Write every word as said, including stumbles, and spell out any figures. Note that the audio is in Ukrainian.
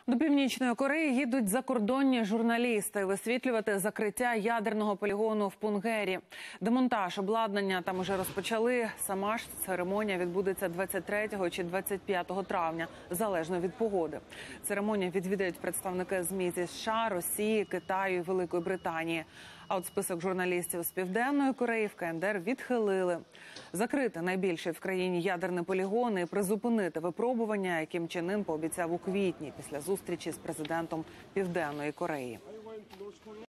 До Північної Кореї їдуть закордонні журналісти висвітлювати закриття ядерного полігону в Пунгері. Демонтаж обладнання там уже розпочали. Сама ж церемонія відбудеться двадцять третього чи двадцять п'ятого травня, залежно від погоди. Церемонію відвідають представники ЗМІ зі США, Росії, Китаю і Великої Британії. А от список журналістів з Південної Кореї в КНДР відхилили. Закрити найбільший в країні ядерний полігон і призупинити випробування, яким Чен Ін пообіцяв у квітні після зустрічі з президентом Південної Кореї.